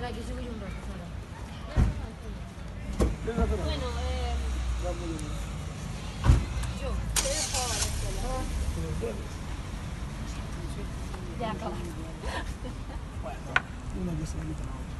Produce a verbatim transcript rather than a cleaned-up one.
yo sigo yo un rato sola. Bueno, eh, yo, ustedes jugaban a la escuela. Ya acabó. Bueno, uno que se le quita la otra.